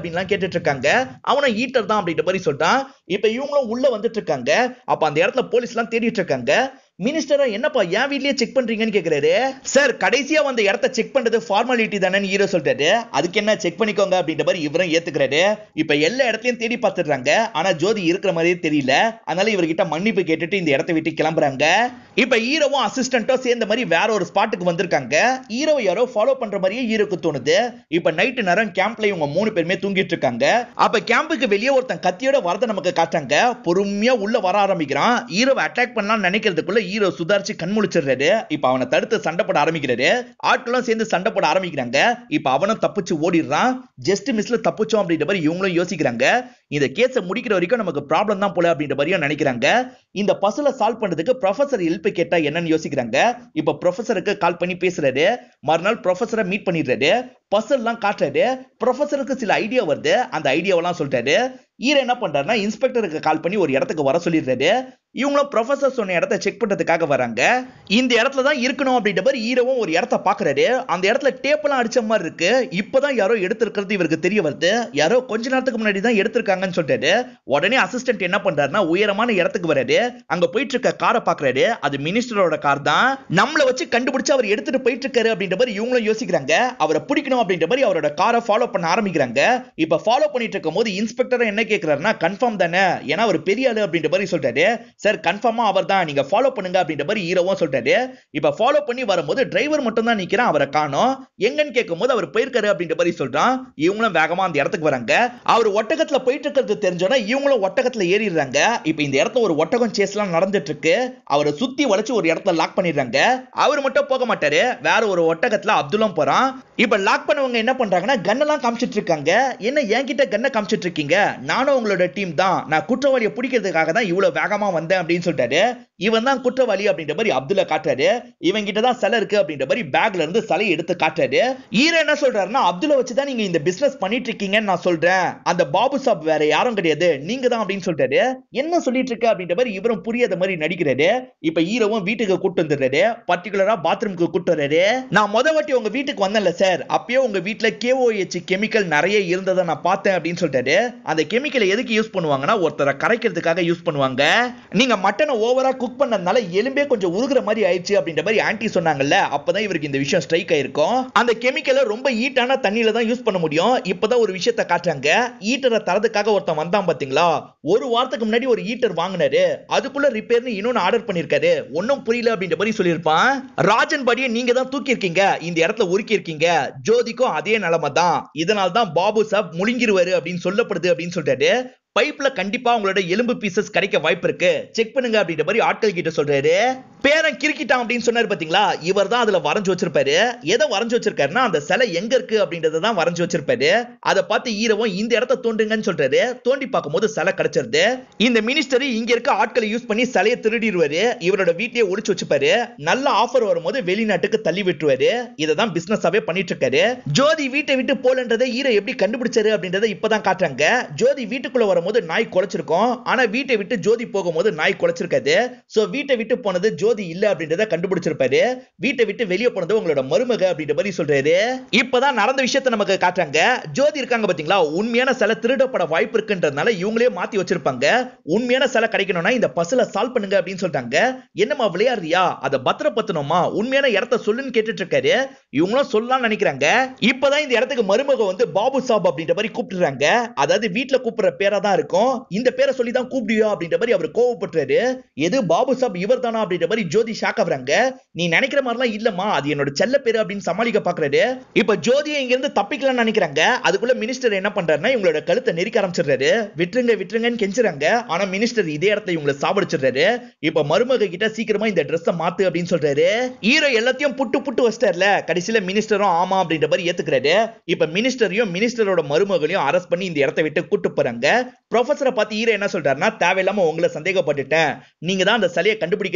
அப்படின்லாம் கேட்டுட்டு இருக்காங்க. அவனும் ஈட்டர் தான் அப்படின்ற மாதிரி சொல்றான். இப்ப இவங்களும் உள்ள வந்துட்டு இருக்காங்க. அப்ப அந்த இடத்துல போலீஸ் எல்லாம் தேடிட்டு இருக்காங்க. மினிஸ்டரா என்னப்பா என் வீட்லயே செக் பண்றீங்கன்னு கேக்குறாரு. சார் கடைசியா வந்த இடத்த செக் பண்றது ஃபார்மாலிட்டி தானேன்னு ஹீரோ சொல்றாரு. அதுக்கு என்ன செக் பண்ணிக்கோங்க அப்படின்ற மாதிரி இவரும் ஏத்துக்கிறாரு. இப்ப எல்லா இடத்தையும் தேடி பார்த்துடுறாங்க. ஆனா ஜோதி இருக்கிற மாதிரியே தெரியல. அதனால இவர்கிட்ட மன்னிப்பு கேட்டுட்டு இந்த இடத்தை விட்டு கிளம்புறாங்க. இப்ப ஹீரோவும் அசிஸ்டன்ட்டும் சேர்ந்த மாதிரி வேற ஒரு ஸ்பாட்டுக்கு வந்திருக்காங்க. ஹீரோ யாரோ ஃபாலோ பண்ற மாதிரியே ஹீரோக்கு தோணுது. இப்ப நைட்டு நேரம் கேம்ப்ல இவங்க மூணு பேருமே தூங்கிட்டு இருக்காங்க. அப்ப கேம்புக்கு வெளியே ஒருத்தன் கத்தியோட வரத நமக்கு காட்டுறாங்க. பொறுமையா உள்ள வர ஆரம்பிக்கிறான். ஹீரோவை அட்டாக் பண்ணலாம் நினைக்கிறதுக்குள்ள ஹீரோ சுதாரிச்சு கண்முழிச்சிடுறாரு. இப்ப அவனை தடுத்து சண்டை போட ஆரம்பிக்கிறாரு. ஆட்களும் சேர்ந்து சண்டை போட ஆரம்பிக்கிறாங்க. இப்ப அவனும் தப்பிச்சு ஓடிடுறான். ஜஸ்ட் மிஸ்ல தப்பிச்சோம் அப்படின்ற மாதிரி இவங்களும் யோசிக்கிறாங்க. இந்த கேஸை முடிக்கிற வரைக்கும் நமக்கு ப்ராப்ளம் தான் போல அப்படின்ற மாதிரியும் நினைக்கிறாங்க. இந்த பசில சால்வ் பண்றதுக்கு ப்ரொஃபசர் ஹெல்ப் கேட்டா என்னன்னு யோசிக்கிறாங்க. இப்ப ப்ரொஃபசருக்கு கால் பண்ணி பேசுறாரு. மறுநாள் ப்ரொஃபசரை மீட் பண்ணிடுறாரு. பசில் எல்லாம் காட்டுறாரு. ப்ரொஃபசருக்கு சில ஐடியா வருது. அந்த ஐடியாவெல்லாம் சொல்றாரு. ஈர என்ன பண்றாருன்னா இன்ஸ்பெக்டருக்கு கால் பண்ணி ஒரு இடத்துக்கு வர சொல்லிடுறாரு. இவங்களும் ப்ரொஃபசர் சொன்ன இடத்தை செக் பண்றதுக்காக வராங்க. இந்த இடத்துல தான் இருக்கணும் அப்படின்ற மாதிரி ஹீரோவும் ஒரு இடத்தை பாக்குறாரு. அந்த இடத்துல டேப் எல்லாம் அடிச்ச மாதிரி இருக்கு. இப்பதான் யாரோ எடுத்திருக்கிறது இவருக்கு தெரிய வருது. யாரோ கொஞ்ச நேரத்துக்கு முன்னாடி தான் எடுத்திருக்காங்கன்னு சொல்றாரு. உடனே அசிஸ்டன்ட் என்ன பண்றாருன்னா உயரமான இடத்துக்கு வராரு. அங்க போயிட்டு இருக்க காரை பாக்குறாரு. அது மினிஸ்டரோட கார் தான். நம்மள வச்சு கண்டுபிடிச்சு அவர் எடுத்துட்டு போயிட்டு இருக்காரு அப்படின்ற மாதிரி இவங்களும் யோசிக்கிறாங்க. அவரை பிடிக்கணும் அப்படின்ற மாதிரி அவரோட காரை ஃபாலோ பண்ண ஆரம்பிக்கிறாங்க. இப்ப ஃபாலோ பண்ணிட்டு இருக்கும் போது இன்ஸ்பெக்டர் என்ன கேக்குறாருன்னா கன்ஃபார்ம் தானே, ஏன்னா அவர் பெரிய ஆளு அப்படின்ற மாதிரி சொல்றாரு. சார் கன்ஃபார்மா அவர் தான், நீங்க ஃபாலோ பண்ணுங்க அப்படின்ற மாதிரி ஹீரோவும் சொல்றாரு. இப்ப ஃபாலோ பண்ணி வரும்போது டிரைவர் மட்டும் தான் நிக்கிறான். அவரை காணோம். எங்கன்னு கேட்கும்போது அவர் போயிருக்காரு அப்படின்ற மாதிரி சொல்றான். இவங்களும் வேகமா அந்த இடத்துக்கு வராங்க. அவர் ஒட்டகத்துல போயிட்டு இருக்கிறது தெரிஞ்சோன்னா இவங்களும் ஒட்டகத்துல ஏறிடுறாங்க. இப்ப இந்த இடத்துல ஒரு ஒட்டகம் சேஸ் எல்லாம் நடந்துட்டு இருக்கு. அவரை சுத்தி வளைச்சு ஒரு இடத்துல லாக் பண்ணிடுறாங்க. அவர் மட்டும் போக மாட்டாரு. வேற ஒரு ஒட்டகத்துல அப்துல்லாம் போறான். இப்ப லாக் பண்ணவங்க என்ன பண்றாங்கன்னா கன்னெல்லாம் காமிச்சிட்டு இருக்காங்க. என்ன என்கிட்ட கன்னை காமிச்சிட்டு இருக்கீங்க, நானும் உங்களோட டீம் தான், நான் குற்றவாளியை பிடிக்கிறதுக்காக தான் இவ்வளவு வேகமா வந்தேன் அப்படின்னு சொல்லிட்டாரு. இவன் தான் குற்றவாளி அப்படின்ற மாதிரி அப்துல்லா காட்டுறாரு. இவன் கிட்ட தான் சிலை இருக்கு அப்படின்ற மாதிரி பேக்ல இருந்து சிலையை எடுத்து காட்டுறாரு. ஹீரோ என்ன சொல்றாருன்னா அப்துல்லா வச்சு தான் நீங்க இந்த பிசினஸ் பண்ணிட்டு இருக்கீங்கன்னு நான் சொல்றேன். அந்த பாபு சாப் வேற யாரும் கிடையாது, நீங்க தான் அப்படின்னு சொல்றாரு. என்ன சொல்லிட்டு இருக்க அப்படின்ற மாதிரி இவரும் புரியாத மாதிரி நடிக்கிறாரு. இப்ப ஹீரோவும் வீட்டுக்கு கூட்டு வந்துடுறாரு. பர்டிகுலரா பாத்ரூமுக்கு கூட்டு வர்றாரு. நான் முத வாட்டி உங்க வீட்டுக்கு வந்தேன்ல சார், அப்பயே உங்க வீட்டுல கேஓஎச் கெமிக்கல் நிறைய இருந்ததை நான் பார்த்தேன் அப்படின்னு சொல்லிட்டாரு. அந்த கெமிக்கலை எதுக்கு யூஸ் பண்ணுவாங்கன்னா ஒருத்தரை கரைக்கிறதுக்காக யூஸ் பண்ணுவாங்க. நீங்க மட்டனை ஓவரா குக் பண்ணதுனால எலும்பே கொஞ்சம் உருகுற மாதிரி ஆயிடுச்சு அப்படின்ற மாதிரி ஆன்ட்டி சொன்னாங்கல்ல, அப்பதான் இவருக்கு இந்த விஷயம் ஸ்ட்ரைக் ஆயிருக்கும். அந்த கெமிக்கலை ரொம்ப ஹீட்டான தண்ணியில தான் யூஸ் பண்ண முடியும். இப்பதான் ஒரு விஷயத்தை காட்டுறாங்க. ஹீட்டரை தரதுக்காக ஒருத்தன் வந்தான் பாத்தீங்களா, ஒரு வாரத்துக்கு முன்னாடி ஒரு ஹீட்டர் வாங்கினாரு. அதுக்குள்ள ரிப்பேர்னு இன்னொன்னு ஆர்டர் பண்ணிருக்காரு. ஒன்னும் புரியல அப்படின்ற மாதிரி சொல்லியிருப்பான். ராஜன் பாடியை நீங்க தான் தூக்கி இருக்கீங்க, இந்த இடத்துல உருக்கி இருக்கீங்க. ஜோதிக்கும் அதே நிலைமை தான். இதனால தான் பாபு சாப் முழுங்கிருவாரு அப்படின்னு சொல்லப்படுது அப்படின்னு சொல்றாரு. பைப்ல கண்டிப்பா உங்களோட எலும்பு பீசஸ் கிடைக்க வாய்ப்பு இருக்கு, செக் பண்ணுங்க அப்படின்ற மாதிரி ஆட்கள் கிட்ட சொல்றாரு. பேரன் கிறுக்கிட்டான் அப்படின்னு சொன்னாரு பாத்தீங்களா, இவர் தான் அதுல வரைஞ்சு வச்சிருப்பாரு. எதை வரைஞ்சு வச்சிருக்காருன்னா அந்த சிலை எங்க இருக்கு அப்படின்றத தான் வரைஞ்சு வச்சிருப்பாரு. அதை பார்த்து ஹீரோவும் இந்த இடத்தை தோண்டுங்கன்னு சொல்றாரு. தோண்டி பார்க்கும்போது சிலை கிடைச்சிருது. இந்த மினிஸ்டர் இங்க இருக்க ஆட்களை யூஸ் பண்ணி சிலையை திருடிடுவாரு. இவரோட வீட்டையே ஒளிச்சு வச்சுப்பாரு. நல்ல ஆஃபர் வரும்போது வெளிநாட்டுக்கு தள்ளி விட்டுருவாரு. இதை தான் பிசினஸாவே பண்ணிட்டு இருக்காரு. ஜோதி வீட்டை விட்டு போலன்றதை ஹீரோ எப்படி கண்டுபிடிச்சாரு அப்படின்றத இப்பதான் காட்டுறாங்க. ஜோதி வீட்டுக்குள்ள வர போது நாய் குலைச்சிருக்கும். ஆனா வீட்டை விட்டு ஜோதி போகும்போது நாய் குலைச்சிருக்காது. சோ வீட்டை விட்டு போனது ஜோதி இல்ல அப்படின்றத கண்டுபிடிச்சிருப்பாரு. வீட்டை விட்டு வெளியே போனது உங்களோட மருமக அப்படின்ற மாதிரி சொல்றாரு. இப்பதான் நடந்த விஷயத்தை நமக்கு காட்டுறாங்க. ஜோதி இருக்காங்க பாத்தீங்களா, உண்மையான சிலை திருடப்பட வாய்ப்பு இருக்குன்றதுனால இவங்களே மாத்தி வச்சிருப்பாங்க. உண்மையான சிலை கிடைக்கணும்னா இந்த பசில சால்வ் பண்ணுங்க அப்படின்னு சொல்றாங்க. என்னமா விளையாடுறியா, அதை பத்திரப்படுத்தணுமா, உண்மையான இடத்தை சொல்லுன்னு கேட்டுட்டு இருக்காரு. இவங்களும் சொல்லலாம்னு நினைக்கிறாங்க. இப்பதான் இந்த இடத்துக்கு மருமக வந்து பாபு சாப் அப்படின்ற மாதிரி கூப்பிடுறாங்க. அதாவது வீட்டுல கூப்பிடுற பேரா தான் இருக்கும். இந்த பேரை சொல்லி தான் கூப்பிடுயா அப்படின்ற மாதிரி அவர் கோவப்பட்டாரு. எது பாபு சாப் இவர் தானா அப்படின்ற மாதிரி ஜோதி ஷாக் ஆகுறாங்க. நீ நினைக்கிற மாதிரிலாம் இல்லம்மா, அது என்னோட செல்ல பேரு அப்படின்னு சமாளிக்க பாக்குறாரு. இப்ப ஜோதியை இங்க இருந்து தப்பிக்கலாம்னு நினைக்கிறாங்க. அதுக்குள்ள மினிஸ்டர் என்ன பண்றாருன்னா இவங்களோட கழுத்தை நெரிக்க ஆரம்பிச்சிடுறாரு. விட்டுருங்க விட்டுருங்கன்னு கெஞ்சுறாங்க. ஆனா மினிஸ்டர் இதே இடத்துல இவங்களை சாவடிச்சிடுறாரு. இப்ப மருமக கிட்ட சீக்கிரமா இந்த ட்ரெஸ்ஸை மாத்து அப்படின்னு சொல்றாரு. ஹீரோ எல்லாத்தையும் புட்டு புட்டு வச்சிட்டார்ல, கடைசியில மினிஸ்டரும் ஆமா அப்படின்ற மாதிரி ஏத்துக்கிறாரு. இப்ப மினிஸ்டரையும் மினிஸ்டரோட மருமகளையும் அரெஸ்ட் பண்ணி இந்த இடத்தை விட்டு கூட்டு போறாங்க. ப்ரொஃபசரை பார்த்து ஹீரோ என்ன சொல்றாருன்னா தேவையில்லாம உங்களை சந்தேகப்பட்டுட்டேன், நீங்க தான் அந்த சிலையை கண்டுபிடிக்கிறதுக்கு ஹெல்ப்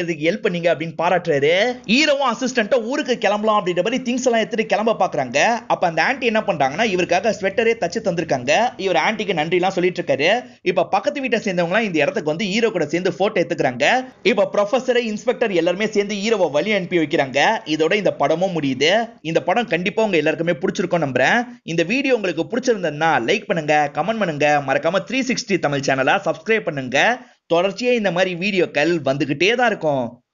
பண்ணீங்க அப்படின்னு பாராட்டுறாரு. ஹீரோவும் அசிஸ்டன்ட்டும் ஊருக்கு கிளம்பலாம் அப்படின்ற மாதிரி திங்ஸ் எல்லாம் எடுத்துட்டு கிளம்ப பாக்குறாங்க. அப்ப அந்த ஆன்ட்டி என்ன பண்றாங்கன்னா இவருக்காக ஸ்வெட்டரே தச்சு தந்திருக்காங்க. இவர் ஆன்ட்டிக்கு நன்றி எல்லாம் சொல்லிட்டு இருக்காரு. இப்ப பக்கத்து வீட்டை சேர்ந்தவங்க எல்லாம் இந்த இடத்துக்கு வந்து ஹீரோ கூட சேர்ந்து போட்டோ எடுத்துக்கிறாங்க. இப்ப ப்ரொஃபசர் இன்ஸ்பெக்டர் எல்லாருமே சேர்ந்து ஹீரோவை வழி அனுப்பி வைக்கிறாங்க. இதோட இந்த படமும் முடியுது. இந்த படம் கண்டிப்பா உங்க எல்லாருக்குமே பிடிச்சிருக்கும் நம்புறேன். இந்த வீடியோ உங்களுக்கு பிடிச்சிருந்ததுன்னா லைக் பண்ணுங்க, கமெண்ட் பண்ணுங்க, மறக்காம த்ரீ சிக்ஸ்டி தமிழ் சேனலை சப்ஸ்கிரைப் பண்ணுங்க. தொடர்ச்சியா இந்த மாதிரி வீடியோக்கள் வந்துகிட்டே தான் இருக்கும்.